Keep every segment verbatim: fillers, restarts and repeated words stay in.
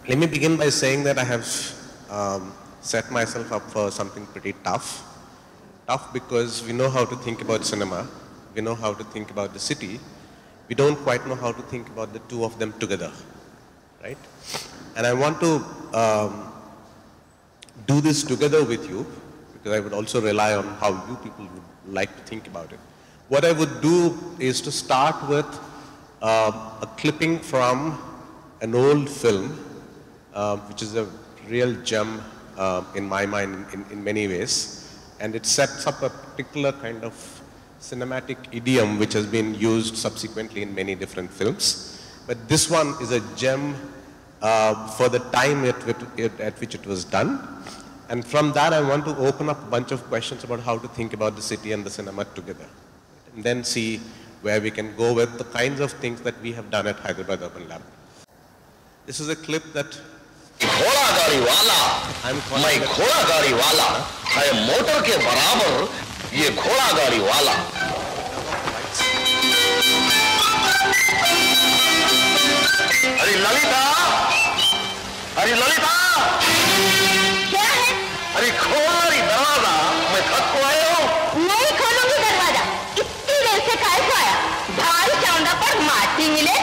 Let me begin by saying that I have um, set myself up for something pretty tough. Tough because we know how to think about cinema, we know how to think about the city, we don't quite know how to think about the two of them together, right? And I want to um, do this together with you, because I would also rely on how you people would like to think about it. What I would do is to start with uh, a clipping from an old film, uh, which is a real gem uh, in my mind in, in many ways. And it sets up a particular kind of cinematic idiom which has been used subsequently in many different films. But this one is a gem uh, for the time at, at, at which it was done. And from that I want to open up a bunch of questions about how to think about the city and the cinema together. And then see where we can go with the kinds of things that we have done at Hyderabad Urban Lab. This is a clip that घोड़ा गाड़ी वाला मैं घोड़ा गाड़ी वाला है motor के बराबर ये घोड़ा गाड़ी वाला अरे ललिता अरे ललिता क्या है? अरे खोल रही दरवाजा मैं थक को आया हूँ नहीं खोलूंगी दरवाजा इतनी देर से काय को आया भारी चांदा पर माटी मिले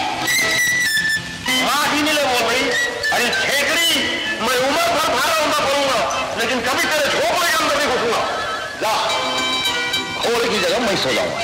माटी मिले बोल रही अरे ठेकड़ी मैं उम्र भर भारा उम्र करूंगा लेकिन कभी तेरे झोपड़े के अंदर नहीं घुसूंगा जा घोड़े की जगह मैं सो जाऊंगा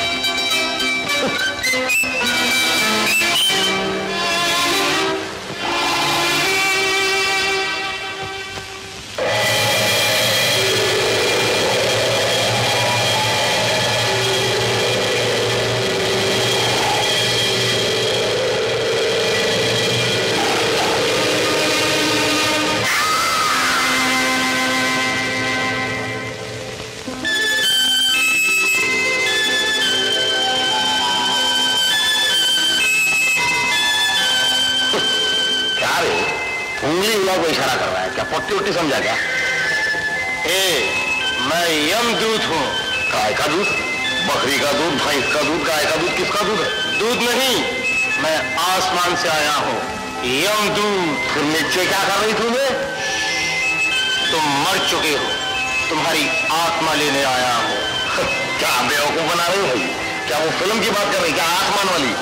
को इशारा कर रहा है क्या पट्टी उट्टी समझा क्या ए मैं यमदूत हूँ गाय का दूध बकरी का दूध भैंस का दूध गाय का दूध किसका दूध है दूध नहीं मैं आसमान से आया हूँ यमदूत फिर नीचे क्या कर रही तुम्हें तुम मर चुके हो तुम्हारी आत्मा लेने आया हूँ क्या बेवकूफ बना रहे हो भाई क्या वो फिल्म की बात कर रही क्या आसमान वाली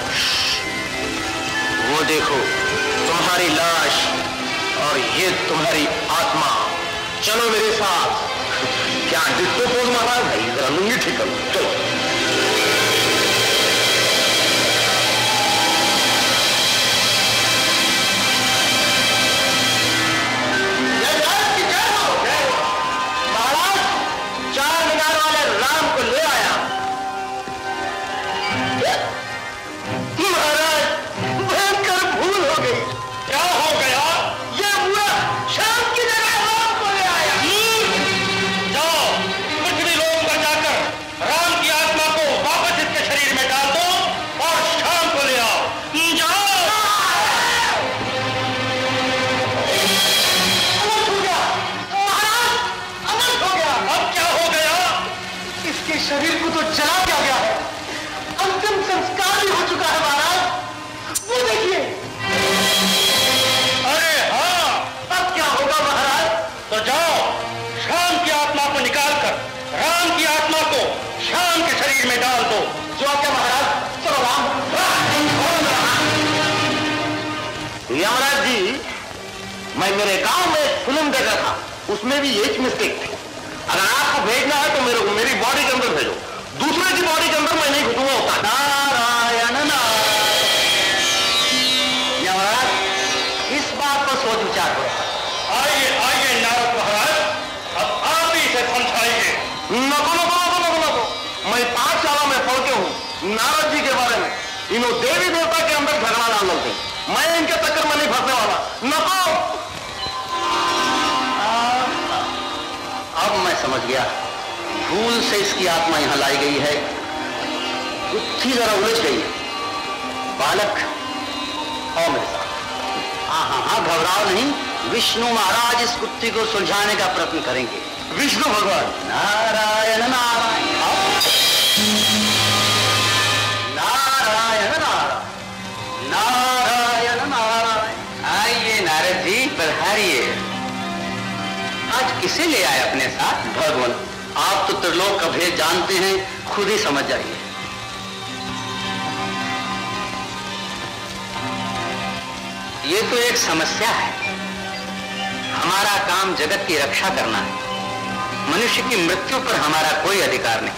वो देखो तुम्हारी लाश और ये तुम्हारी आत्मा चलो मेरे साथ क्या डिस्को पोज मारा है भाई जरा लूंगी ठीक करो चलो महाराज चार मीनार वाले राम को ले आया महाराज भयंकर भूल हो गई क्या हो गया शाम की जगह राम को ले आया जाओ पृथ्वी लोक पर जाकर राम की आत्मा को वापस इसके शरीर में डाल दो और शाम को ले आओ जाओ अनर्थ हो गया महाराज अनर्थ हो गया अब क्या हो गया इसके शरीर को तो जला दिया गया है अंतिम संस्कार भी हो चुका है महाराज वो देखिए तो जाओ शाम की आत्मा को निकालकर राम की आत्मा को शाम के शरीर में डाल दो जो क्या महाराज चलो राम यमराज जी मैं मेरे गांव में एक फिल्म देखा था उसमें भी एक मिस्टेक थी अगर आपको भेजना है तो मेरे मेरी बॉडी के अंदर भेजो दूसरे की बॉडी के अंदर मैं नहीं घुसूंगा होता नारायण नारायण यमराज इस बात पर सोच विचार करो आइए आइए नारद महाराज अब आप ही इसे समझाइए नको नको नको नको नको मैं पांच सालों में पढ़ के हूँ नारद जी के बारे में इन्हों देवी देवता के अंदर झगड़ा डाल देते मैं इनके चक्कर में नहीं फंसने वाला नको अब मैं समझ गया भूल से इसकी आत्मा यहां लाई गई है बुद्धि जरा उलझ गई बालक और मेरे साथ हाँ हाँ हाँ घबराओ नहीं विष्णु महाराज इस कुत्ती को सुलझाने का प्रयत्न करेंगे विष्णु भगवान नारायण नारायण नारायण नारायण नारायण नारायण आइए नारद जी किसे ले आए अपने साथ? भगवान, आप तो त्रिलोक का भेद जानते हैं, खुद ही समझ जाइए। ये तो एक समस्या है। हमारा काम जगत की रक्षा करना है। मनुष्य की मृत्यु पर हमारा कोई अधिकार नहीं।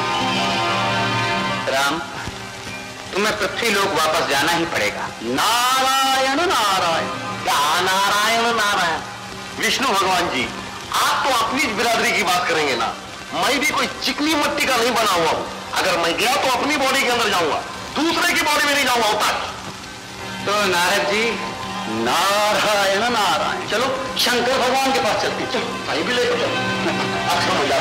राम, तुम्हें पृथ्वी लोक वापस जाना ही पड़ेगा। नारायण नारायण, क्या नारायण नारायण? विष्णु भगवान जी, आप तो अपनी बिरादरी की बात करेंगे ना। मैं भी कोई चिकनी मट्टी का नहीं बना हुआ हूं। अगर मैं गया तो अपनी बॉडी के अंदर जाऊंगा, दूसरे की बॉडी में नहीं जाऊंगा होता। तो नारद जी, नारायण नारायण, चलो शंकर भगवान के पास चलते। चलो भाई भी लेकर चलो। अच्छा मजा।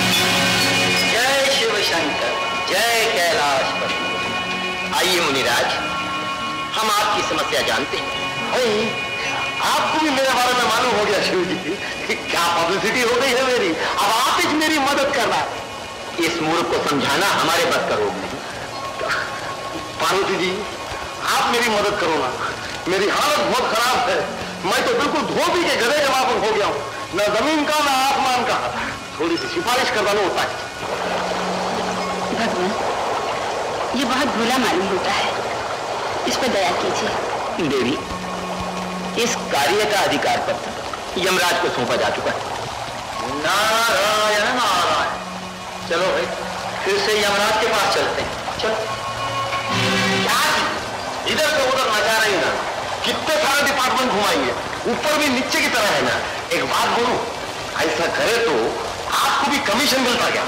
जय शिव शंकर, जय कैलाशपति। आइए मुनिराज, हम आपकी समस्या जानते हैं। आपको भी मेरे बारे में मालूम हो गया शिव जी, क्या पब्लिसिटी हो गई है मेरी। अब आप ही मेरी मदद करना। इस मूर्ख को समझाना हमारे बस का रोग नहीं। पार्वती जी, आप मेरी मदद करो ना। मेरी हालत बहुत खराब है। मैं तो बिल्कुल धोबी के गधे के माफक हो गया हूँ, न जमीन का न आसमान का। थोड़ी सी सिफारिश करवाना होता है। भगवान, ये बहुत भोला मालूम होता है, इस पर दया कीजिए। देवी, इस कार्य का अधिकार पत्र यमराज को सौंपा जा चुका है। नारायण नारायण, चलो भाई, फिर से यमराज के पास चलते हैं। चलो। क्या इधर से उधर मचा रही ना, कितने सारे डिपार्टमेंट घुमाएंगे, ऊपर भी नीचे की तरह है ना। एक बात बोलूं, ऐसा करे तो आपको भी कमीशन मिलता क्या?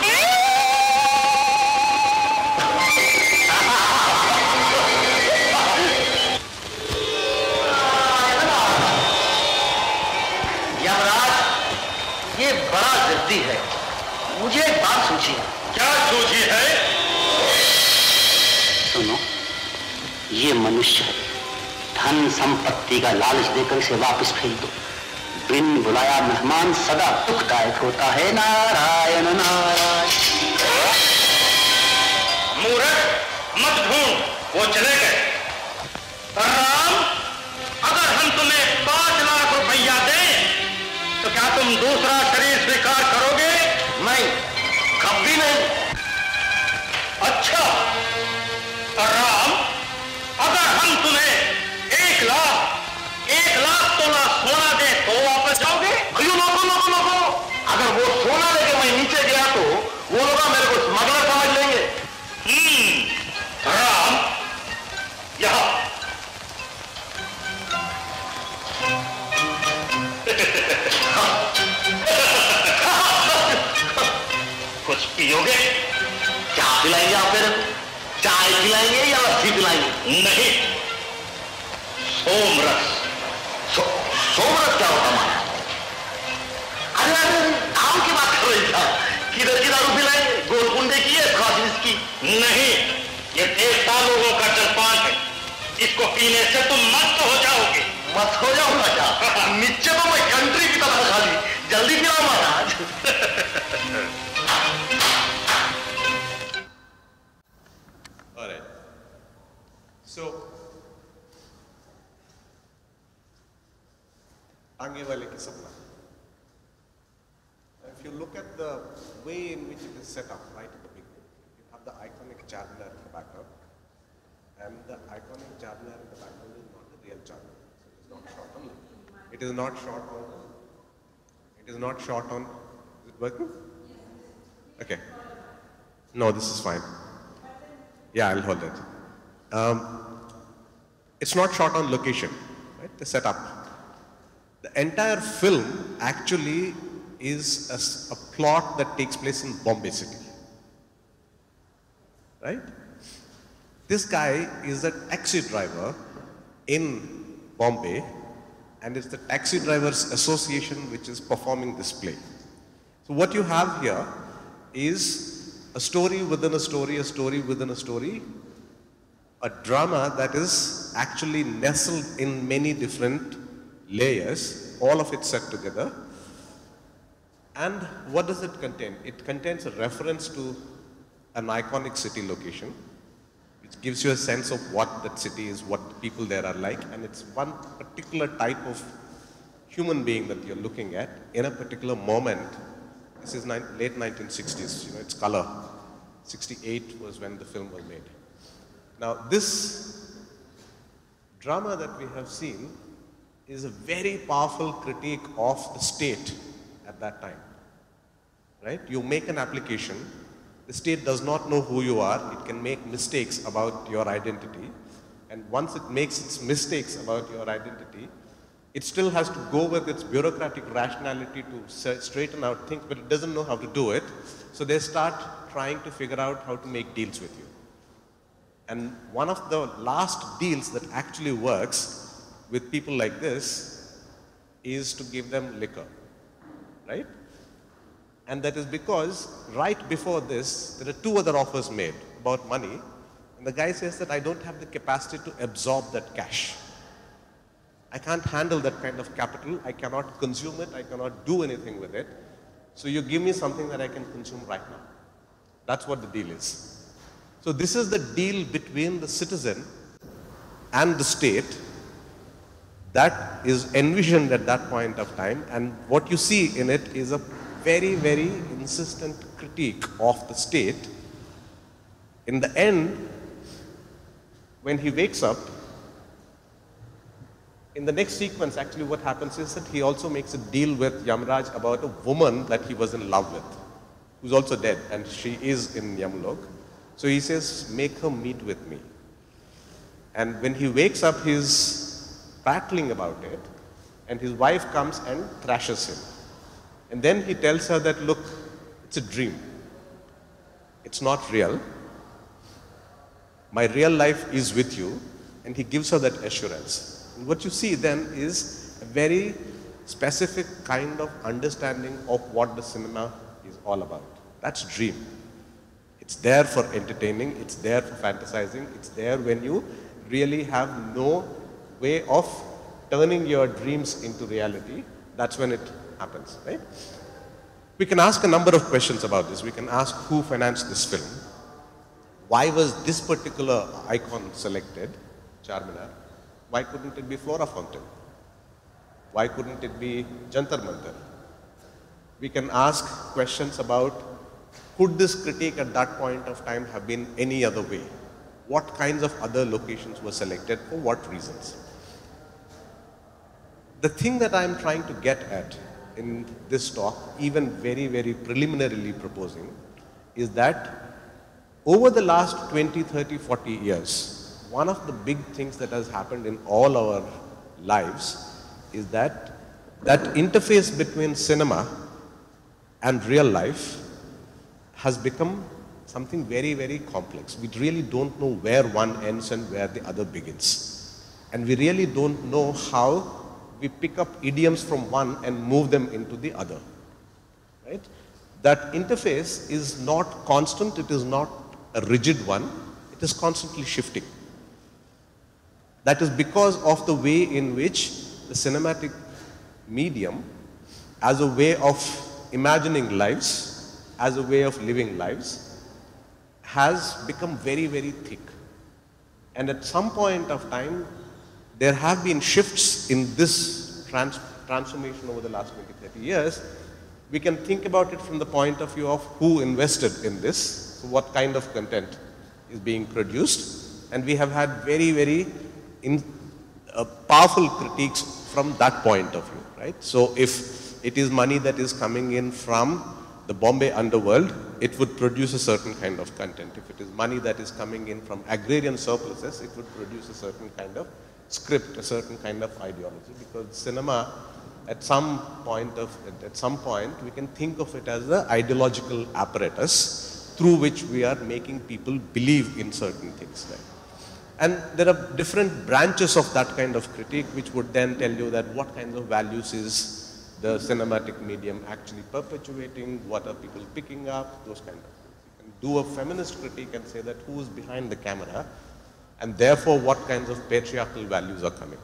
यमराज, ये बड़ा जिद्दी है। मुझे एक बात सोची है। क्या सोची है? सुनो, ये मनुष्य है, धन संपत्ति का लालच देकर इसे वापस भेज दो। बिन बुलाया मेहमान सदा दुखदायक होता है। नारायण नारायण। मूर्ख, मत ढूंढ, वो चले गए। राम, अगर हम तुम्हें पांच लाख रुपया दें तो क्या तुम दूसरा शरीर स्वीकार करोगे? नहीं, कभी नहीं। अच्छा राम, अगर हम तुम्हें एक लाख एक लाख तोला सोना दे तो वापस जाओगे? अयो नको नको नको। अगर वो सोना लेके मैं नीचे गया तो वो लोग मेरे को स्मगलर समझ लेंगे। हम्म राम, यहां कुछ पियोगे? क्या पिलाएंगे आप मेरे को? चाय पिलाएंगे या लस्सी पिलाएंगे? नहीं, सोमरस। सो, सोमरस क्या होता है? अरे अरे दारू की बात कर रही था। किधर की दारू पिलाएंगे? गोलकुंडे की है, स्कॉच की? नहीं, ये देवता लोगों का जलपान है। इसको पीने से तुम मस्त हो जाओगे। मस्त हो जाऊंगा क्या? नीचे तो मैं कंट्री की तरह खाली। जल्दी पिलाओ महाराज। All right. So, आगे वाले की सपना. If you look at the way in which it is set up right at the beginning, you have the iconic Charminar in the background, and the iconic Charminar in the background is not the real Charminar. So it is not shot on. It is not shot on. It is not shot on. Is it working? Okay. No, this is fine. Yeah, I'll hold it. Um, it's not shot on location, right? The setup. The entire film actually is a, s- a plot that takes place in Bombay City, right? This guy is a taxi driver in Bombay, and it's the Taxi Drivers Association which is performing this play. So what you have here is a story within a story, a story within a story, a drama that is actually nestled in many different layers, all of it set together. And what does it contain? It contains a reference to an iconic city location, which gives you a sense of what that city is, what the people there are like, and it's one particular type of human being that you're looking at in a particular moment. This is nine, late nineteen sixties, you know, it's color. sixty-eight was when the film was made. Now this drama that we have seen is a very powerful critique of the state at that time, right? You make an application, the state does not know who you are, it can make mistakes about your identity, and once it makes its mistakes about your identity, it still has to go with its bureaucratic rationality to straighten out things, but it doesn't know how to do it, so they start trying to figure out how to make deals with you. And one of the last deals that actually works with people like this is to give them liquor, right? And that is because right before this, there are two other offers made about money, and the guy says that I don't have the capacity to absorb that cash. I can't handle that kind of capital, I cannot consume it, I cannot do anything with it, so you give me something that I can consume right now. That's what the deal is. So this is the deal between the citizen and the state that is envisioned at that point of time, and what you see in it is a very, very insistent critique of the state. In the end, when he wakes up, in the next sequence, actually what happens is that he also makes a deal with Yamraj about a woman that he was in love with, who's also dead, and she is in Yamlok. So he says, make her meet with me. And when he wakes up, he's prattling about it, and his wife comes and thrashes him. And then he tells her that, look, it's a dream. It's not real. My real life is with you, and he gives her that assurance. And what you see then is a very specific kind of understanding of what the cinema is all about. That's dream. It's there for entertaining, it's there for fantasizing, it's there when you really have no way of turning your dreams into reality. That's when it happens, right? We can ask a number of questions about this. We can ask who financed this film. Why was this particular icon selected, Charminar? Why couldn't it be Flora Fountain? Why couldn't it be Jantar Mantar? We can ask questions about, could this critique at that point of time have been any other way? What kinds of other locations were selected, for what reasons? The thing that I'm trying to get at in this talk, even very, very preliminarily proposing, is that over the last twenty, thirty, forty years, one of the big things that has happened in all our lives is that that interface between cinema and real life has become something very, very complex. We really don't know where one ends and where the other begins. And we really don't know how we pick up idioms from one and move them into the other, right? That interface is not constant, it is not a rigid one, it is constantly shifting. That is because of the way in which the cinematic medium, as a way of imagining lives, as a way of living lives, has become very, very thick. And at some point of time, there have been shifts in this trans transformation over the last twenty, thirty years. We can think about it from the point of view of who invested in this, so what kind of content is being produced. And we have had very, very in, uh, powerful critiques from that point of view, right? So if it is money that is coming in from the Bombay underworld, it would produce a certain kind of content. If it is money that is coming in from agrarian surpluses, it would produce a certain kind of script, a certain kind of ideology, because cinema at some point of, at some point, we can think of it as the ideological apparatus through which we are making people believe in certain things, right? And there are different branches of that kind of critique which would then tell you that what kinds of values is the cinematic medium actually perpetuating, what are people picking up, those kind of things. You can do a feminist critique and say that who is behind the camera, and therefore what kinds of patriarchal values are coming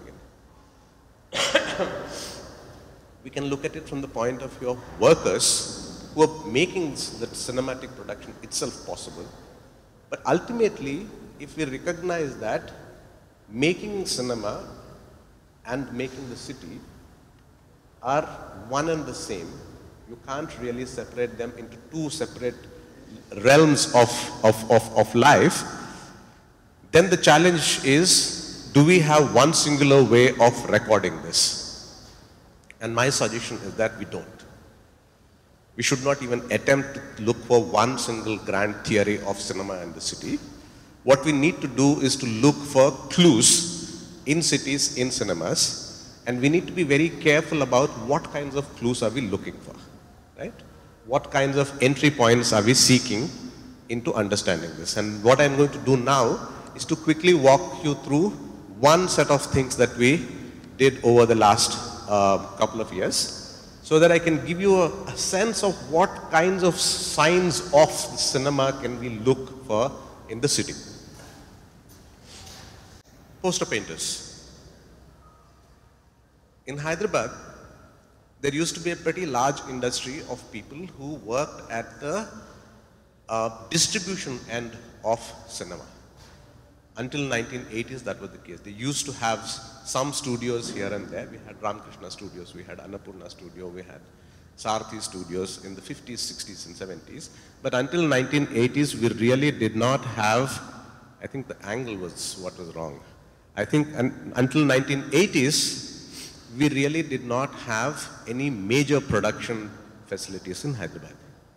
in. We can look at it from the point of view of workers who are making the cinematic production itself possible. But ultimately, if we recognize that making cinema and making the city are one and the same. You can't really separate them into two separate realms of, of, of, of life. Then the challenge is, do we have one singular way of recording this? And my suggestion is that we don't. We should not even attempt to look for one single grand theory of cinema in the city. What we need to do is to look for clues in cities, in cinemas, and we need to be very careful about what kinds of clues are we looking for, right? What kinds of entry points are we seeking into understanding this? And what I'm going to do now is to quickly walk you through one set of things that we did over the last uh, couple of years, so that I can give you a, a sense of what kinds of signs of cinema can we look for in the city. Poster painters. In Hyderabad, there used to be a pretty large industry of people who worked at the uh, distribution end of cinema. Until nineteen eighties, that was the case. They used to have some studios here and there. We had Ramakrishna Studios, we had Annapurna Studio, we had Sarthi Studios in the fifties, sixties and seventies. But until nineteen eighties, we really did not have, I think the angle was what was wrong. I think un until nineteen eighties, we really did not have any major production facilities in Hyderabad,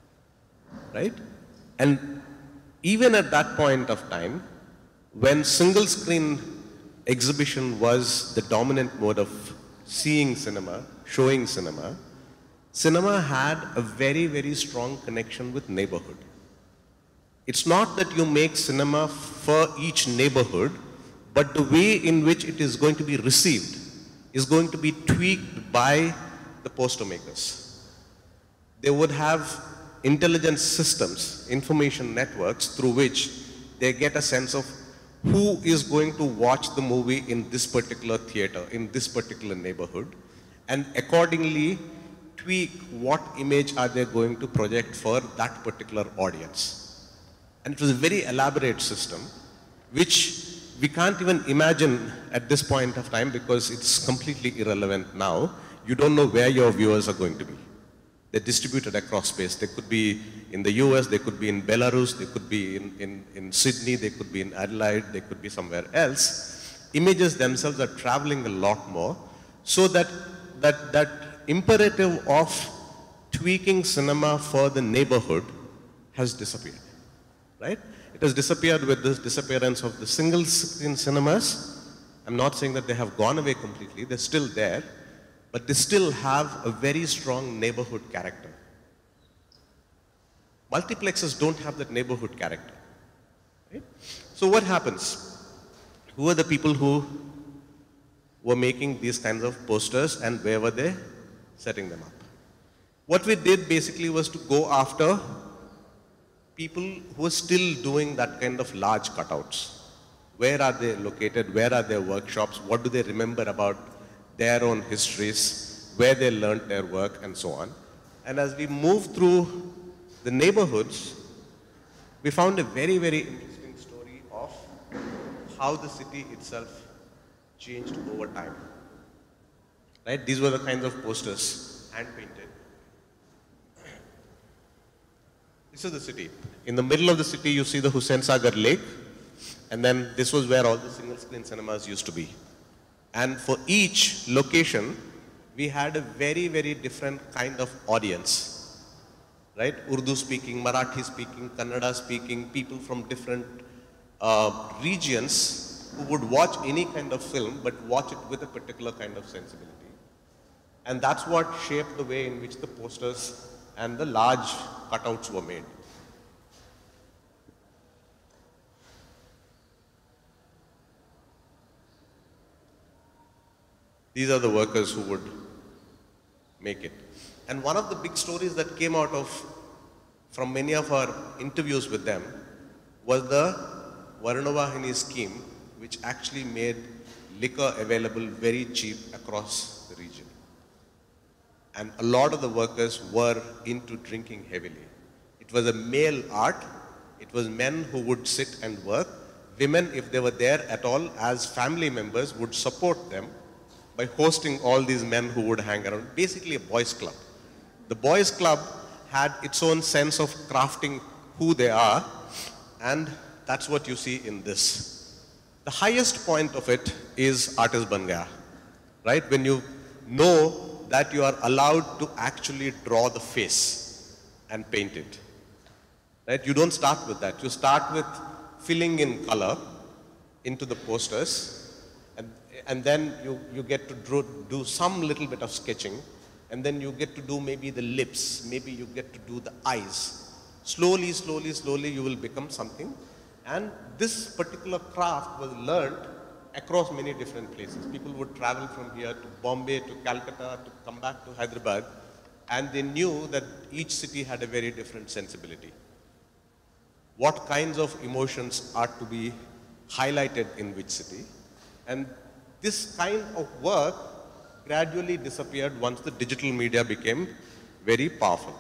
right? And even at that point of time, when single screen exhibition was the dominant mode of seeing cinema, showing cinema, cinema had a very, very strong connection with neighborhood. It's not that you make cinema for each neighborhood, but the way in which it is going to be received is going to be tweaked by the poster makers. They would have intelligence systems, information networks through which they get a sense of who is going to watch the movie in this particular theater, in this particular neighborhood, and accordingly tweak what image are they going to project for that particular audience. And it was a very elaborate system, which we can't even imagine at this point of time because it's completely irrelevant now. You don't know where your viewers are going to be. They're distributed across space. They could be in the U S, they could be in Belarus, they could be in, in, in Sydney, they could be in Adelaide, they could be somewhere else. Images themselves are traveling a lot more, so that, that, that imperative of tweaking cinema for the neighborhood has disappeared, right? It has disappeared with this disappearance of the single screen cinemas. I'm not saying that they have gone away completely, they're still there, but they still have a very strong neighborhood character. Multiplexes don't have that neighborhood character, right? So what happens? Who are the people who were making these kinds of posters, and where were they setting them up? What we did basically was to go after people who are still doing that kind of large cutouts. Where are they located? Where are their workshops? What do they remember about their own histories? Where they learned their work, and so on. And as we moved through the neighborhoods, we found a very, very interesting story of how the city itself changed over time. Right? These were the kinds of posters, hand-painted. This is the city. In the middle of the city, you see the Hussain Sagar Lake, and then this was where all the single-screen cinemas used to be. And for each location, we had a very, very different kind of audience, right? Urdu speaking, Marathi speaking, Kannada speaking, people from different uh, regions who would watch any kind of film, but watch it with a particular kind of sensibility. And that's what shaped the way in which the posters and the large cutouts were made. These are the workers who would make it. And one of the big stories that came out of, from many of our interviews with them, was the Varnavahini scheme, which actually made liquor available very cheap across the region. And a lot of the workers were into drinking heavily. It was a male art. It was men who would sit and work. Women, if they were there at all, as family members, would support them by hosting all these men who would hang around, basically a boys' club. The boys' club had its own sense of crafting who they are, and that's what you see in this. The highest point of it is Artist Ban Gaya, right? When you know that you are allowed to actually draw the face and paint it, right? You don't start with that. You start with filling in color into the posters, and, and then you, you get to draw, do some little bit of sketching, and then you get to do maybe the lips, maybe you get to do the eyes. Slowly, slowly, slowly you will become something. And this particular craft was learned across many different places. People would travel from here to Bombay, to Calcutta, to come back to Hyderabad, and they knew that each city had a very different sensibility. What kinds of emotions are to be highlighted in which city. And this kind of work gradually disappeared once the digital media became very powerful.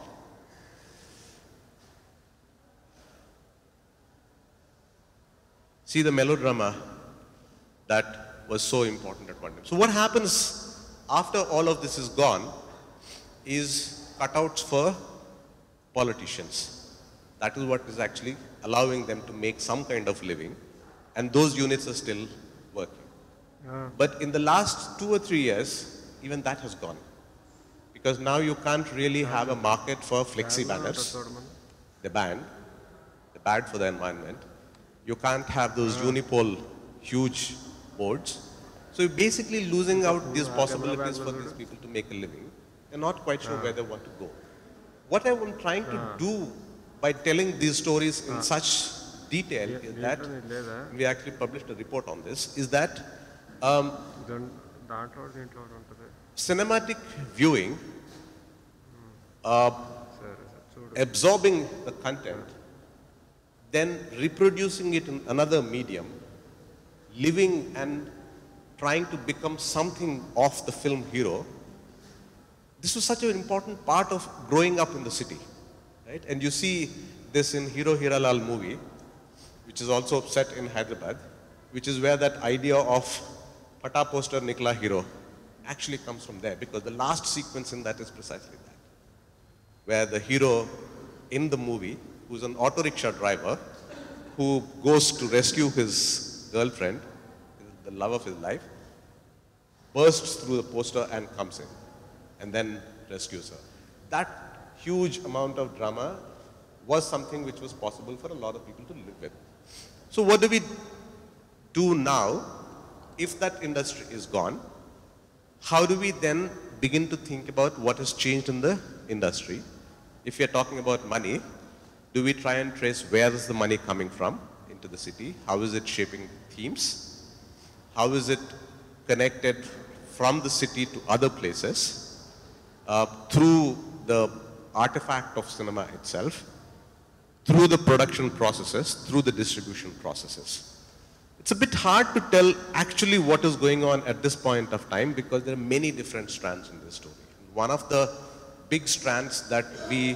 See the melodrama that was so important at one time. So what happens after all of this is gone is cutouts for politicians. That is what is actually allowing them to make some kind of living, and those units are still working. Yeah. But in the last two or three years, even that has gone. Because now you can't really have a market for flexi banners. They're banned. They're bad for the environment. You can't have those unipole huge boards. So you're basically losing out these possibilities for these people to make a living. They're not quite sure where they want to go. What I'm trying to do by telling these stories in such detail is that, we actually published a report on this, is that um, cinematic viewing, uh, absorbing the content, then reproducing it in another medium, living and trying to become something of the film hero, this was such an important part of growing up in the city. Right? And you see this in Hero Hiralal movie, which is also set in Hyderabad, which is where that idea of Pata poster Nikla hero actually comes from there, because the last sequence in that is precisely that, where the hero in the movie, who's an auto rickshaw driver, who goes to rescue his girlfriend, the love of his life, bursts through the poster and comes in, and then rescues her. That huge amount of drama was something which was possible for a lot of people to live with. So what do we do now if that industry is gone? How do we then begin to think about what has changed in the industry? If we are talking about money, do we try and trace where is the money coming from into the city? How is it shaping themes? How is it connected from the city to other places uh, through the artifact of cinema itself, through the production processes, through the distribution processes? It's a bit hard to tell actually what is going on at this point of time, because there are many different strands in this story. One of the big strands that we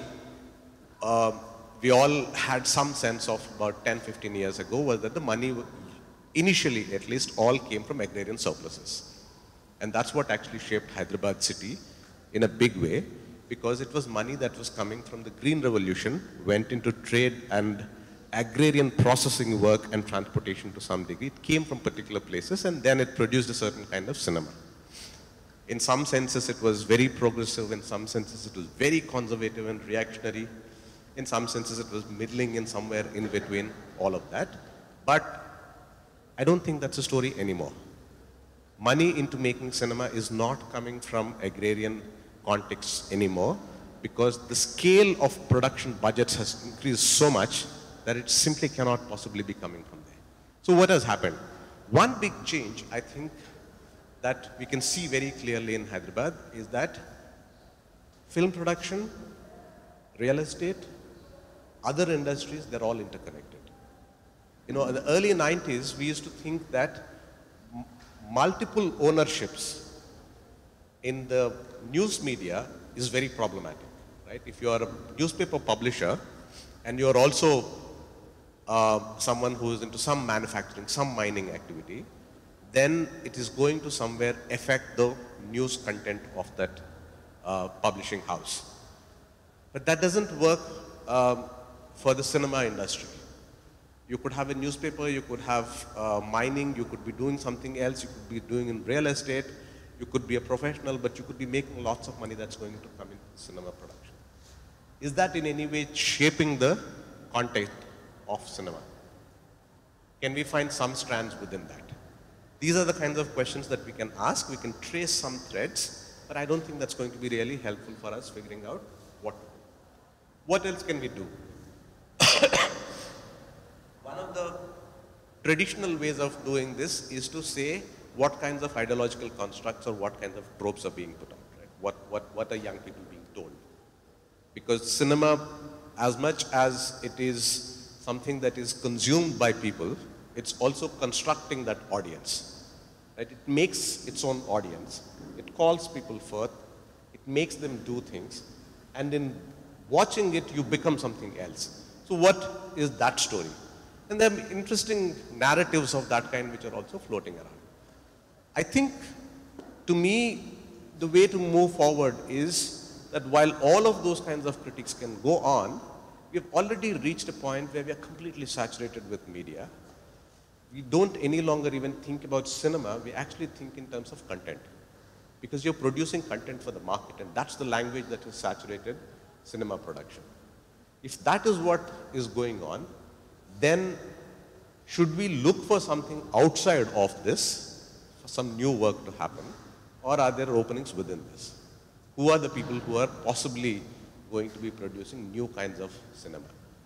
uh, we all had some sense of about ten, fifteen years ago was that the money, initially at least, all came from agrarian surpluses. And that's what actually shaped Hyderabad city in a big way, because it was money that was coming from the Green Revolution, went into trade and agrarian processing work and transportation to some degree. It came from particular places, and then it produced a certain kind of cinema. In some senses it was very progressive, in some senses it was very conservative and reactionary, in some senses it was middling in somewhere in between all of that. But I don't think that's a story anymore. Money into making cinema is not coming from agrarian contexts anymore, because the scale of production budgets has increased so much that it simply cannot possibly be coming from there. So what has happened? One big change, I think, that we can see very clearly in Hyderabad is that film production, real estate, other industries, they're all interconnected. You know, in the early nineties, we used to think that m multiple ownerships in the news media is very problematic, right? If you are a newspaper publisher and you are also uh, someone who is into some manufacturing, some mining activity, then it is going to somewhere affect the news content of that uh, publishing house. But that doesn't work um, for the cinema industry. You could have a newspaper, you could have uh, mining, you could be doing something else, you could be doing in real estate, you could be a professional, but you could be making lots of money that's going to come into cinema production. Is that in any way shaping the content of cinema? Can we find some strands within that? These are the kinds of questions that we can ask. We can trace some threads, but I don't think that's going to be really helpful for us figuring out what to do. What else can we do? One of the traditional ways of doing this is to say what kinds of ideological constructs or what kinds of tropes are being put out, right? What, what, what are young people being told? Because cinema, as much as it is something that is consumed by people, it's also constructing that audience. Right? It makes its own audience. It calls people forth. It makes them do things. And in watching it, you become something else. So what is that story? And there are interesting narratives of that kind which are also floating around. I think, to me, the way to move forward is that while all of those kinds of critiques can go on, we've already reached a point where we are completely saturated with media. We don't any longer even think about cinema, we actually think in terms of content. Because you're producing content for the market, and that's the language that has saturated cinema production. If that is what is going on, then should we look for something outside of this, for some new work to happen, or are there openings within this? Who are the people who are possibly going to be producing new kinds of cinema?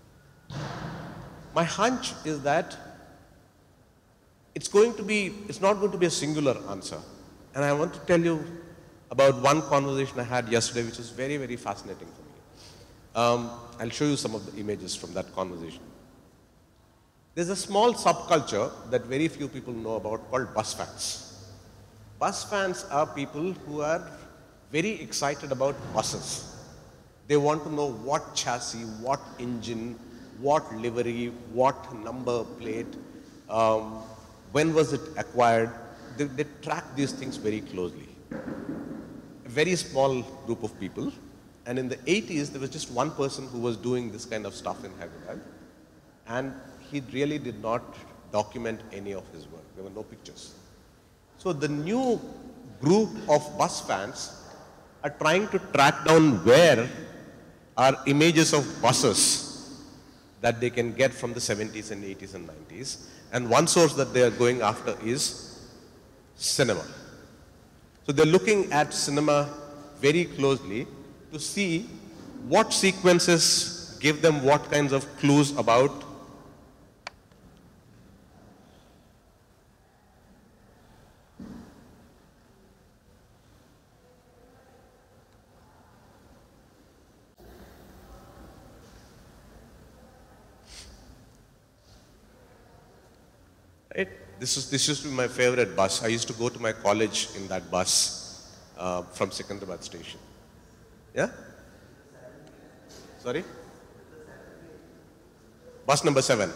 My hunch is that it's going to be, it's not going to be a singular answer. And I want to tell you about one conversation I had yesterday, which was very, very fascinating for me. Um, I'll show you some of the images from that conversation. There's a small subculture that very few people know about called bus fans. Bus fans are people who are very excited about buses. They want to know what chassis, what engine, what livery, what number plate, um, when was it acquired. They, they track these things very closely. A very small group of people. And in the eighties, there was just one person who was doing this kind of stuff in Hyderabad. And he really did not document any of his work. There were no pictures. So the new group of bus fans are trying to track down where are images of buses that they can get from the seventies and eighties and nineties. And one source that they are going after is cinema. So they're looking at cinema very closely to see what sequences give them what kinds of clues about Right? This, is, this used to be my favorite bus. I used to go to my college in that bus uh, from Secunderabad station. Yeah? Sorry? Bus number seven.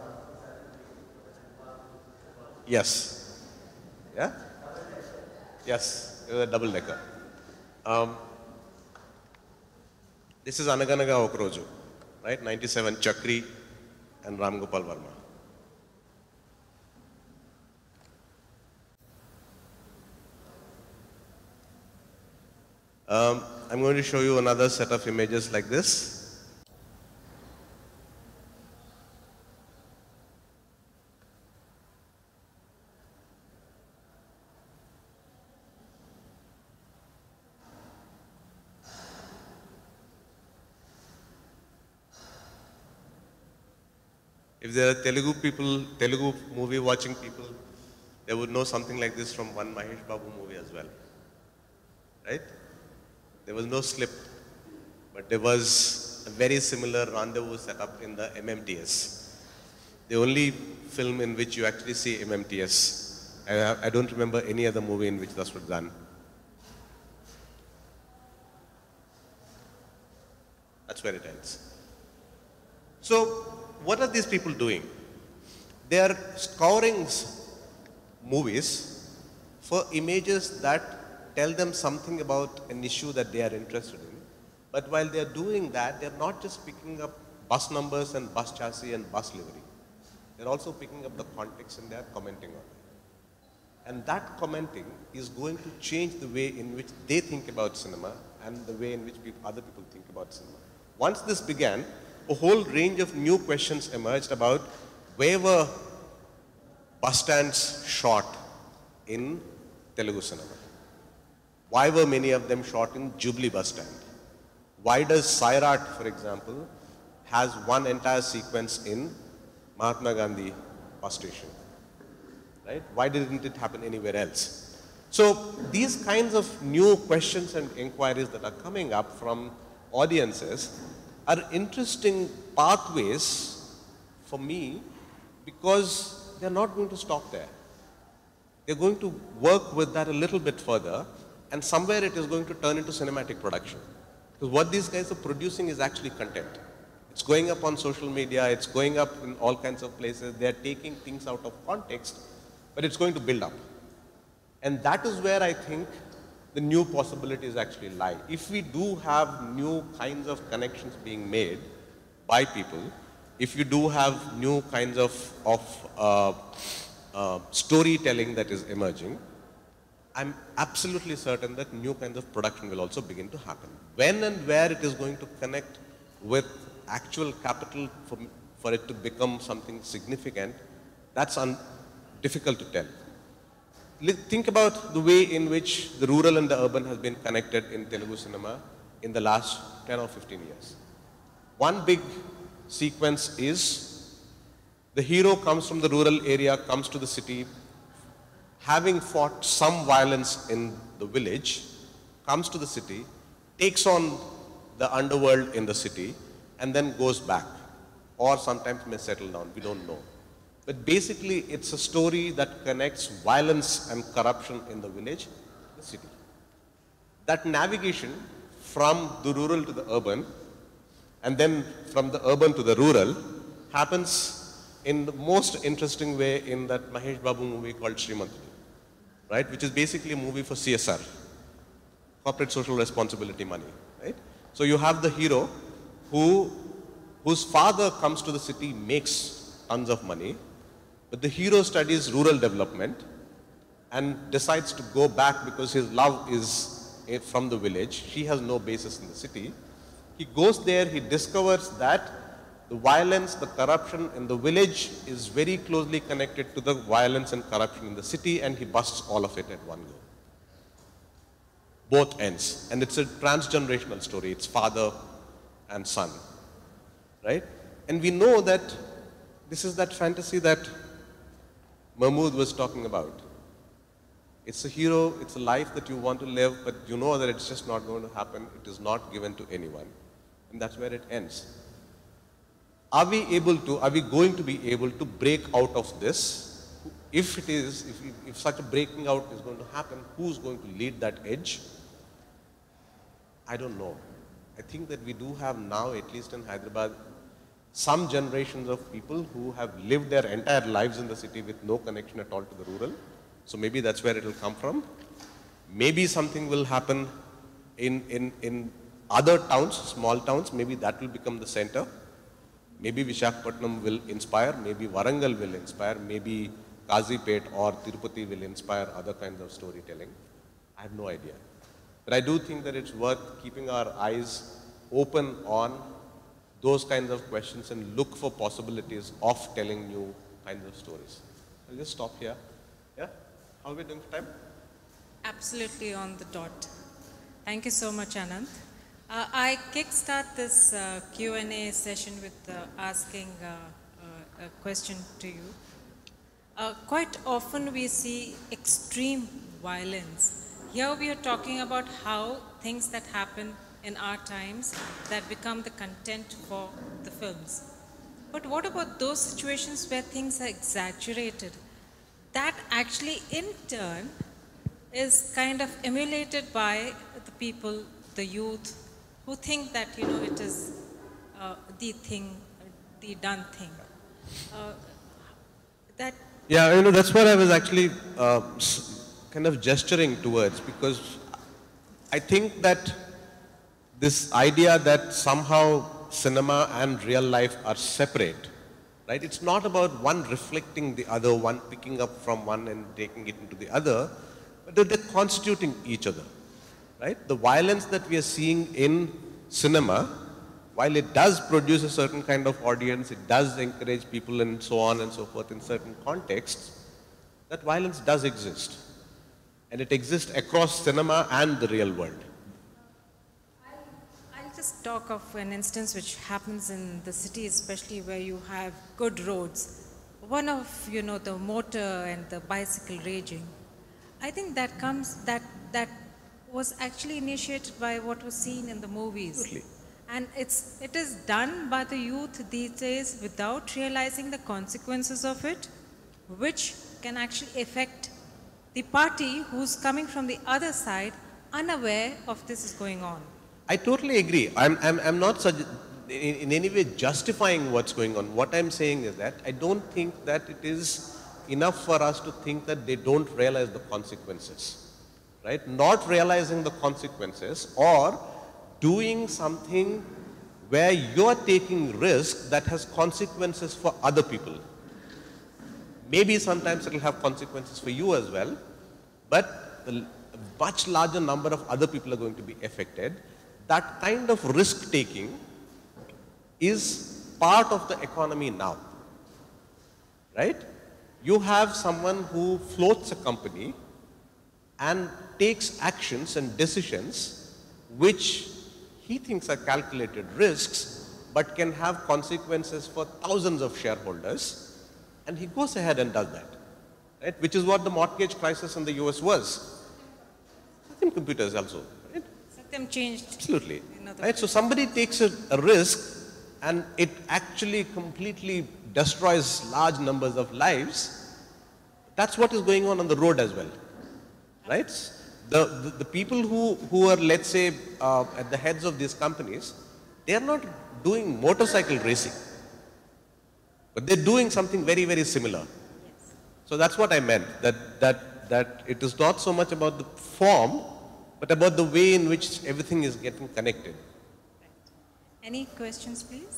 Yes. Yeah? Yes, it was a double decker. Um, this is Anaganaga Okroju, right? ninety-seven Chakri and Ram Gopal Verma. Um, I'm going to show you another set of images like this. If there are Telugu people, Telugu movie watching people, they would know something like this from one Mahesh Babu movie as well. Right? There was no slip, but there was a very similar rendezvous set up in the M M T S. The only film in which you actually see M M T S. I, I don't remember any other movie in which this was done. That's where it ends. So, what are these people doing? They are scouring movies for images that tell them something about an issue that they are interested in. But while they are doing that, they are not just picking up bus numbers and bus chassis and bus livery. They're also picking up the context and they are commenting on it. And that commenting is going to change the way in which they think about cinema and the way in which people, other people think about cinema. Once this began, a whole range of new questions emerged about where were bus stands shot in Telugu cinema? Why were many of them shot in Jubilee bus stand? Why does Sairat, for example, has one entire sequence in Mahatma Gandhi bus station? Right? Why didn't it happen anywhere else? So these kinds of new questions and inquiries that are coming up from audiences are interesting pathways for me because they're not going to stop there. They're going to work with that a little bit further, and somewhere it is going to turn into cinematic production. Because what these guys are producing is actually content. It's going up on social media, it's going up in all kinds of places. They're taking things out of context, but it's going to build up. And that is where I think the new possibilities actually lie. If we do have new kinds of connections being made by people, if you do have new kinds of, of uh, uh, storytelling that is emerging, I'm absolutely certain that new kinds of production will also begin to happen. When and where it is going to connect with actual capital for, for it to become something significant, that's un, difficult to tell. Think about the way in which the rural and the urban has been connected in Telugu cinema in the last ten or fifteen years. One big sequence is the hero comes from the rural area, comes to the city, having fought some violence in the village, comes to the city, takes on the underworld in the city, and then goes back. Or sometimes may settle down, we don't know. But basically, it's a story that connects violence and corruption in the village, the city. That navigation from the rural to the urban, and then from the urban to the rural, happens in the most interesting way in that Mahesh Babu movie called Srimantulu, right? Which is basically a movie for C S R, corporate social responsibility money, right? So you have the hero who, whose father comes to the city, makes tons of money, but the hero studies rural development and decides to go back because his love is from the village. She has no basis in the city. He goes there, he discovers that the violence, the corruption in the village is very closely connected to the violence and corruption in the city, and he busts all of it at one go. Both ends. And it's a transgenerational story. It's father and son, right? And we know that this is that fantasy that Mahmood was talking about. It's a hero, it's a life that you want to live, but you know that it's just not going to happen. It is not given to anyone. And that's where it ends. Are we able to, are we going to be able to break out of this? If it is, if, if such a breaking out is going to happen, who's going to lead that edge? I don't know. I think that we do have now, at least in Hyderabad, some generations of people who have lived their entire lives in the city with no connection at all to the rural. So maybe that's where it will come from. Maybe something will happen in, in, in other towns, small towns. Maybe that will become the center. Maybe Visakhapatnam will inspire. Maybe Warangal will inspire. Maybe Kazipet or Tirupati will inspire other kinds of storytelling. I have no idea. But I do think that it's worth keeping our eyes open on those kinds of questions and look for possibilities of telling new kinds of stories. I'll just stop here. Yeah? How are we doing for time? Absolutely on the dot. Thank you so much, Anand. Uh, I kickstart this uh, Q and A session with uh, asking uh, uh, a question to you. Uh, quite often we see extreme violence. Here we are talking about how things that happen in our times that become the content for the films. But what about those situations where things are exaggerated? That actually in turn is kind of emulated by the people, the youth, who think that, you know, it is uh, the thing, the done thing. Uh, that Yeah, you know, that's what I was actually uh, kind of gesturing towards, because I think that this idea that somehow cinema and real life are separate, right? It's not about one reflecting the other, one picking up from one and taking it into the other, but that they're constituting each other, right? The violence that we are seeing in cinema, while it does produce a certain kind of audience, it does encourage people and so on and so forth in certain contexts, that violence does exist. And it exists across cinema and the real world. I'll just talk of an instance which happens in the city, especially where you have good roads. One of, you know, the motor and the bicycle raging. I think that comes, that, that was actually initiated by what was seen in the movies. Absolutely. And it's, it is done by the youth these days without realizing the consequences of it, which can actually affect the party who's coming from the other side, unaware of this is going on. I totally agree. I'm, I'm, I'm not such, in, in any way justifying what's going on. What I'm saying is that I don't think that it is enough for us to think that they don't realize the consequences, right? Not realizing the consequences or doing something where you're taking risk that has consequences for other people. Maybe sometimes it'll have consequences for you as well, but a much larger number of other people are going to be affected. That kind of risk taking is part of the economy now, right? You have someone who floats a company and takes actions and decisions which he thinks are calculated risks, but can have consequences for thousands of shareholders, and he goes ahead and does that, right? Which is what the mortgage crisis in the U S was. Satyam Computers also, right? Satyam changed. Absolutely. Right? So somebody takes a, a risk and it actually completely destroys large numbers of lives. That's what is going on on the road as well, right? The, the, the people who, who are, let's say, uh, at the heads of these companies, they are not doing motorcycle racing, but they're doing something very, very similar. Yes. So that's what I meant, that, that, that it is not so much about the form, but about the way in which everything is getting connected. Right. Any questions, please?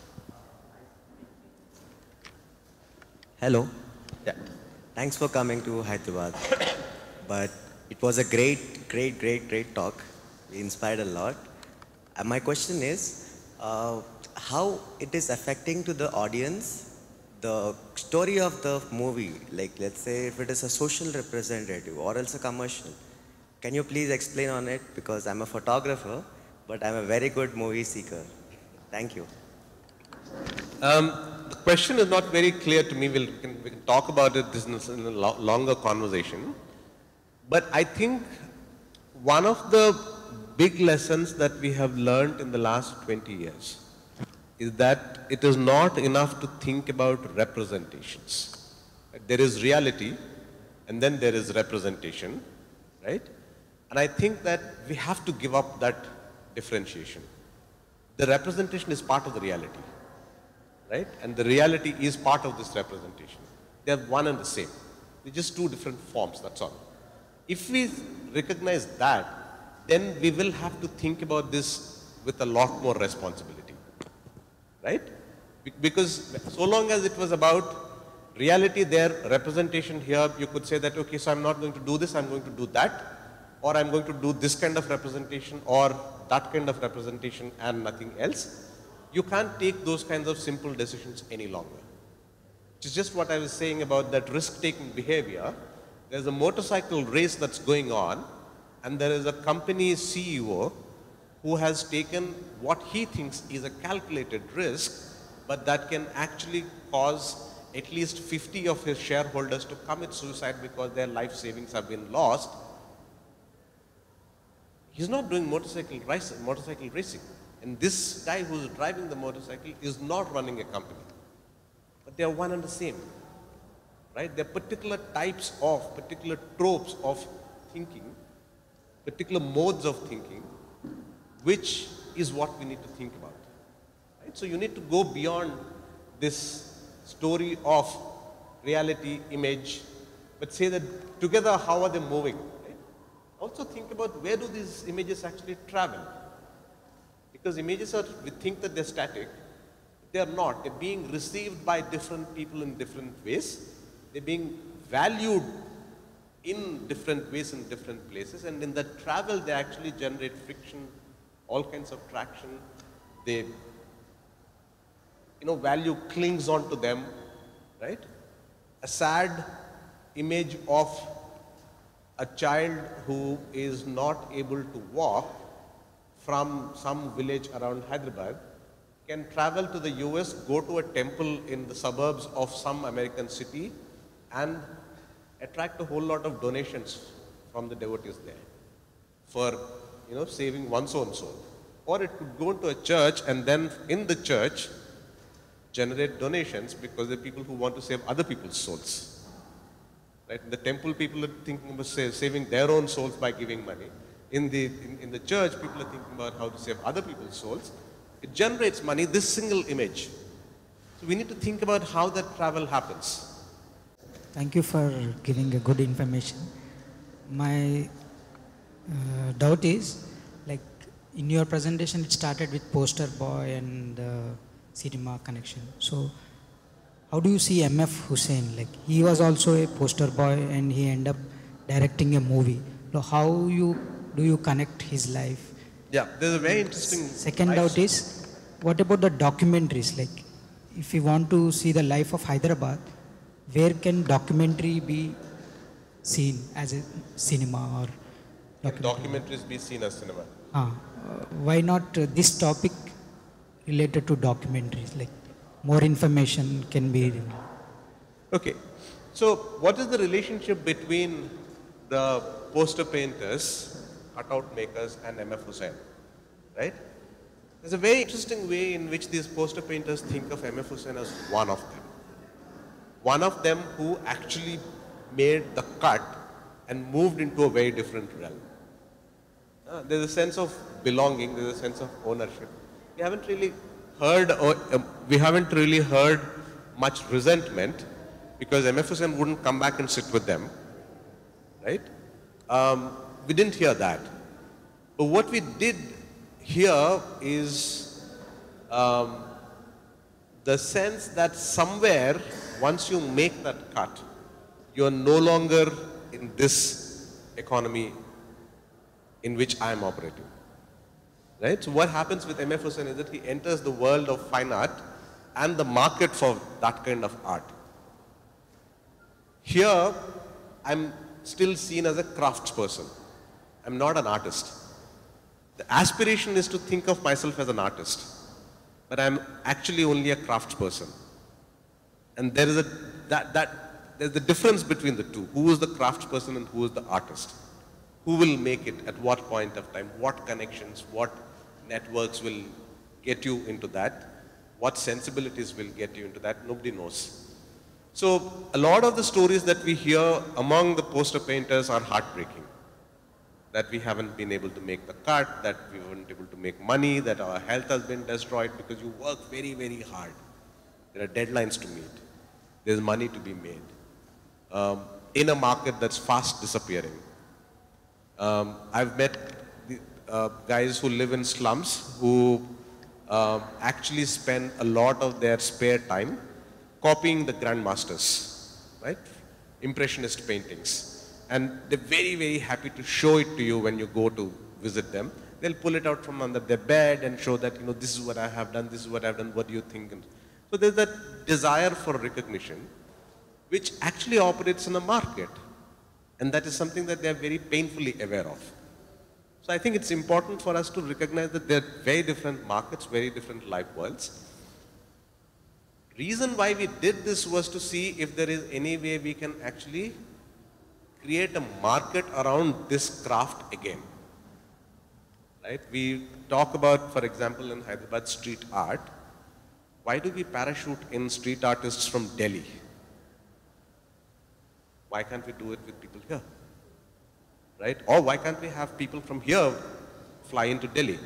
Hello. Yeah. Thanks for coming to Hyderabad. But it was a great, great, great, great talk. We inspired a lot. And my question is, uh, how it is affecting to the audience the story of the movie? Like, let's say if it is a social representative or else a commercial. Can you please explain on it? Because I'm a photographer, but I'm a very good movie seeker. Thank you. Um, the question is not very clear to me. We'll, we, can, we can talk about it this in a, in a lo longer conversation. But I think one of the big lessons that we have learned in the last twenty years is that it is not enough to think about representations. There is reality and then there is representation, right? And I think that we have to give up that differentiation. The representation is part of the reality, right? And the reality is part of this representation. They are one and the same. They're just two different forms, that's all. If we recognize that, then we will have to think about this with a lot more responsibility, right? Because so long as it was about reality there, representation here, you could say that, okay, so I'm not going to do this, I'm going to do that, or I'm going to do this kind of representation or that kind of representation and nothing else. You can't take those kinds of simple decisions any longer. Which is just what I was saying about that risk-taking behavior. There's a motorcycle race that's going on, and there is a company C E O who has taken what he thinks is a calculated risk, but that can actually cause at least fifty of his shareholders to commit suicide because their life savings have been lost. He's not doing motorcycle racing, motorcycle racing. And this guy who's driving the motorcycle is not running a company. But they are one and the same. Right? There are particular types of, particular tropes of thinking, particular modes of thinking, which is what we need to think about. Right? So you need to go beyond this story of reality, image, but say that together how are they moving? Right? Also think about where do these images actually travel? Because images are, we think that they're static, they are not. They're being received by different people in different ways. They're being valued in different ways in different places, and in that travel they actually generate friction, all kinds of traction. They, you know, value clings on to them, right? A sad image of a child who is not able to walk from some village around Hyderabad can travel to the U S, go to a temple in the suburbs of some American city, and attract a whole lot of donations from the devotees there for, you know, saving one's own soul. Or it could go into a church and then in the church generate donations because there are people who want to save other people's souls. Right? In the temple, people are thinking about sa- saving their own souls by giving money. In the, in, in the church, people are thinking about how to save other people's souls. It generates money, this single image. So we need to think about how that travel happens. Thank you for giving a good information. My uh, doubt is, like in your presentation, it started with poster boy and uh, cinema connection. So how do you see M F Hussain? Like he was also a poster boy and he ended up directing a movie. So how you do you connect his life? Yeah, there's a very interesting. Second doubt is, what about the documentaries? Like if you want to see the life of Hyderabad, where can documentary be seen as a cinema or documentary? Documentaries be seen as cinema. Ah, uh, why not uh, this topic related to documentaries? Like more information can be. Okay, so what is the relationship between the poster painters, cutout makers, and M F Hussain? Right? There's a very interesting way in which these poster painters think of M F Hussain as one of them. One of them who actually made the cut and moved into a very different realm. Uh, there's a sense of belonging, there's a sense of ownership. We haven't really heard, or, um, we haven't really heard much resentment because M F Hussain wouldn't come back and sit with them, right? Um, we didn't hear that. But what we did hear is um, the sense that somewhere, once you make that cut, you're no longer in this economy in which I am operating. Right? So what happens with M F Hussain is that he enters the world of fine art and the market for that kind of art. Here, I'm still seen as a craftsperson. I'm not an artist. The aspiration is to think of myself as an artist, but I'm actually only a craftsperson. And there is a, that, that, there's the difference between the two. Who is the craftsperson and who is the artist? Who will make it at what point of time? What connections, what networks will get you into that? What sensibilities will get you into that? Nobody knows. So a lot of the stories that we hear among the poster painters are heartbreaking. That we haven't been able to make the cut, that we weren't able to make money, that our health has been destroyed because you work very, very hard. There are deadlines to meet. There's money to be made. Um, in a market that's fast disappearing. Um, I've met the, uh, guys who live in slums who uh, actually spend a lot of their spare time copying the grandmasters, right? Impressionist paintings. And they're very, very happy to show it to you when you go to visit them. They'll pull it out from under their bed and show that, you know, this is what I have done, this is what I've done, what do you think? And so there's that desire for recognition, which actually operates in a market. And that is something that they are very painfully aware of. So I think it's important for us to recognize that they're very different markets, very different life worlds. Reason why we did this was to see if there is any way we can actually create a market around this craft again. Right? We talk about, for example, in Hyderabad, street art. Why do we parachute in street artists from Delhi? Why can't we do it with people here? Right? Or why can't we have people from here fly into Delhi?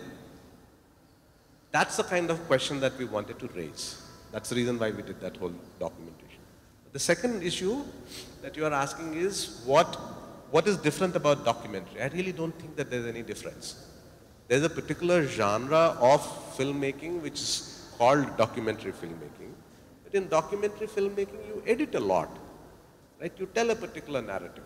That's the kind of question that we wanted to raise. That's the reason why we did that whole documentation. The second issue that you are asking is what, what is different about documentary? I really don't think that there's any difference. There's a particular genre of filmmaking which is called documentary filmmaking. But in documentary filmmaking, you edit a lot, right? You tell a particular narrative.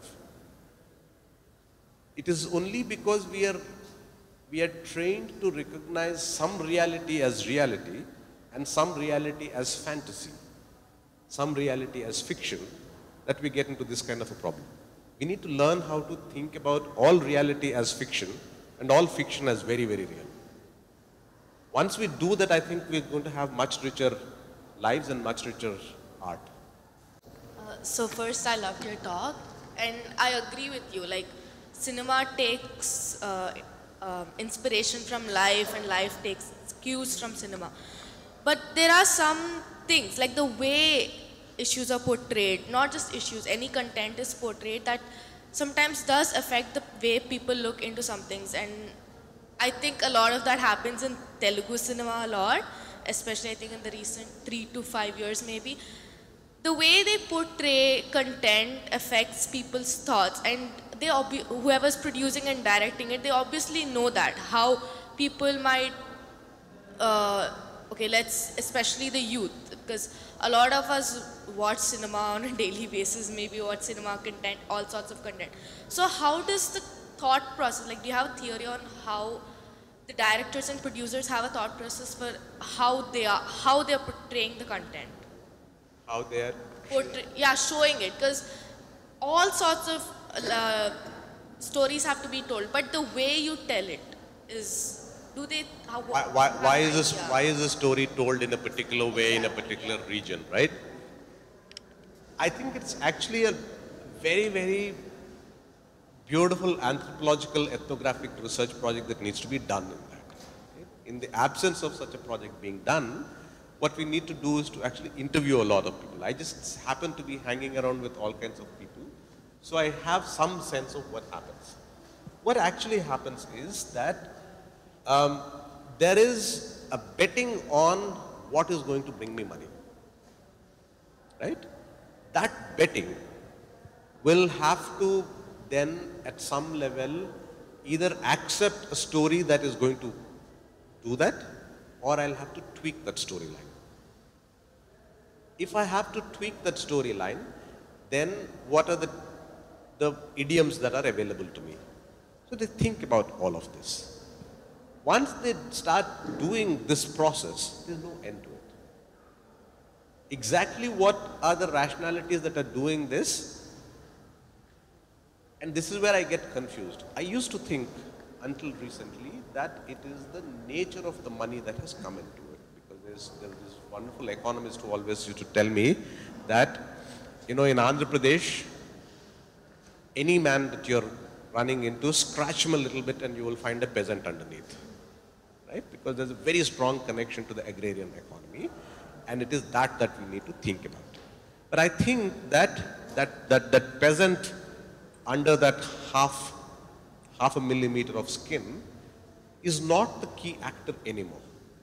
It is only because we are, we are trained to recognize some reality as reality and some reality as fantasy, some reality as fiction, that we get into this kind of a problem. We need to learn how to think about all reality as fiction and all fiction as very, very real. Once we do that, I think we're going to have much richer lives and much richer art. Uh, so first, I loved your talk, and I agree with you. Like, cinema takes uh, uh, inspiration from life, and life takes cues from cinema. But there are some things, like the way issues are portrayed, not just issues, any content is portrayed, that sometimes does affect the way people look into some things. And I think a lot of that happens in Telugu cinema a lot, especially I think in the recent three to five years maybe. The way they portray content affects people's thoughts, and they whoever's producing and directing it, they obviously know that, how people might, uh, okay, let's, especially the youth, because a lot of us watch cinema on a daily basis, maybe watch cinema content, all sorts of content. So how does the thought process, like do you have a theory on how the directors and producers have a thought process for how they are, how they're portraying the content? How they are? Portray, yeah, showing it, because all sorts of uh, stories have to be told, but the way you tell it is, do they, how, why, why, why, is this, why is a story told in a particular way in a particular region, right? I think it's actually a very, very beautiful anthropological ethnographic research project that needs to be done in that. Okay? In the absence of such a project being done, what we need to do is to actually interview a lot of people. I just happen to be hanging around with all kinds of people, so I have some sense of what happens. What actually happens is that um, there is a betting on what is going to bring me money, right? That betting will have to then at some level either accept a story that is going to do that, or I'll have to tweak that storyline. If I have to tweak that storyline, then what are the, the idioms that are available to me? So they think about all of this. Once they start doing this process, there's no end to it. Exactly what are the rationalities that are doing this? And this is where I get confused. I used to think until recently that it is the nature of the money that has come into it. Because there's, there's this wonderful economist who always used to tell me that, you know, in Andhra Pradesh, any man that you're running into, scratch him a little bit and you will find a peasant underneath. Right? Because there's a very strong connection to the agrarian economy, and it is that that we need to think about. But I think that that, that, that peasant under that half, half a millimeter of skin is not the key actor anymore.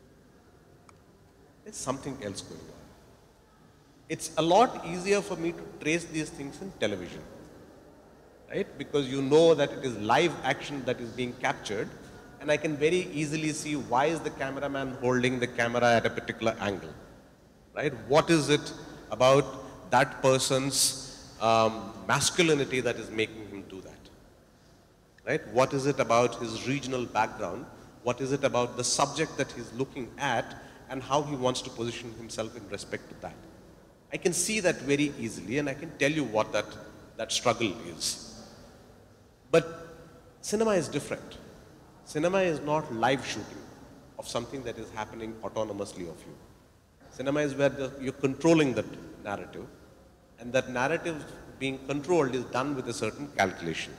There's something else going on. It's a lot easier for me to trace these things in television, right? Because you know that it is live action that is being captured, and I can very easily see why is the cameraman holding the camera at a particular angle, right? What is it about that person's um, masculinity that is making him do that, right? What is it about his regional background? What is it about the subject that he's looking at and how he wants to position himself in respect to that? I can see that very easily, and I can tell you what that, that struggle is. But cinema is different. Cinema is not live shooting of something that is happening autonomously of you. Cinema is where the, you're controlling that narrative, and that narrative being controlled is done with a certain calculation.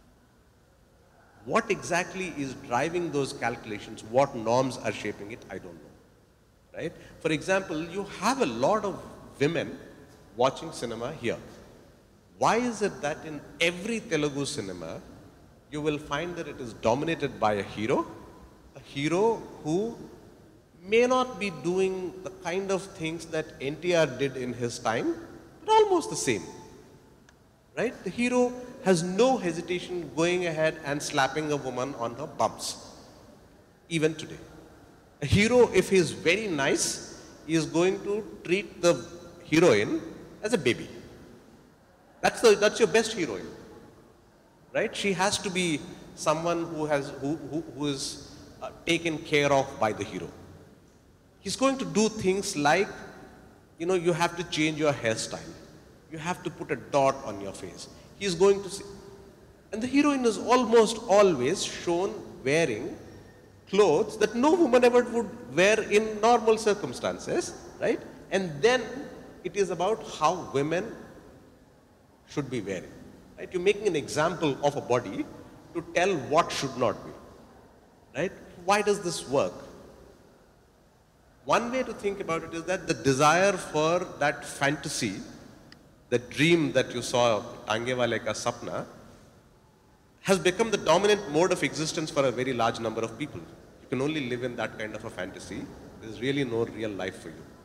What exactly is driving those calculations, what norms are shaping it, I don't know, right? For example, you have a lot of women watching cinema here. Why is it that in every Telugu cinema, you will find that it is dominated by a hero, a hero who may not be doing the kind of things that N T R did in his time, They're almost the same. Right? The hero has no hesitation going ahead and slapping a woman on her bumps, even today. A hero, if he is very nice, he is going to treat the heroine as a baby. That's, the, that's your best heroine. Right? She has to be someone who, has, who, who, who is uh, taken care of by the hero. He's going to do things like, you know, you have to change your hairstyle. You have to put a dot on your face. He's going to see. And the heroine is almost always shown wearing clothes that no woman ever would wear in normal circumstances, right? And then it is about how women should be wearing, right? You're making an example of a body to tell what should not be, right? Why does this work? One way to think about it is that the desire for that fantasy, the dream that you saw, Tange Wale Ka Sapna, has become the dominant mode of existence for a very large number of people. You can only live in that kind of a fantasy. There's really no real life for you.